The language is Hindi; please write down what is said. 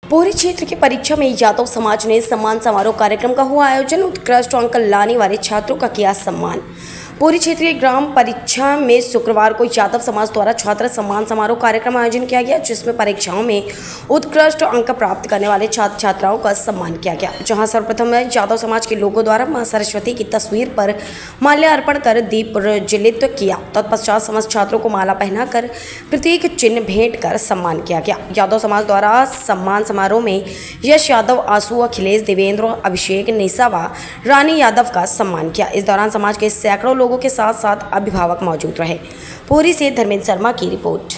पूरी क्षेत्र की परीक्षा में यादव समाज ने सम्मान समारोह कार्यक्रम का हुआ आयोजन। उत्कृष्ट अंक लाने वाले छात्रों का किया सम्मान। पूरी क्षेत्रीय ग्राम परीक्षा में शुक्रवार को यादव समाज द्वारा छात्र सम्मान समारोह कार्यक्रम आयोजन किया गया, जिसमें परीक्षाओं में उत्कृष्ट अंक प्राप्त करने वाले छात्र छात्राओं का सम्मान किया गया। जहां सर्वप्रथम यादव समाज के लोगों द्वारा मां सरस्वती की तस्वीर पर माल्यार्पण कर दीप प्रज्वलित किया। तत्पश्चात समस्त छात्रों को माला पहनाकर प्रतीक चिन्ह भेंट कर सम्मान किया गया। यादव समाज द्वारा सम्मान समारोह में यश यादव, आंसू, अखिलेश, देवेंद्र, अभिषेक, निशा व रानी यादव का सम्मान किया। इस दौरान समाज के सैकड़ों लोगों के साथ साथ अभिभावक मौजूद रहे। पूरी से धर्मेंद्र शर्मा की रिपोर्ट।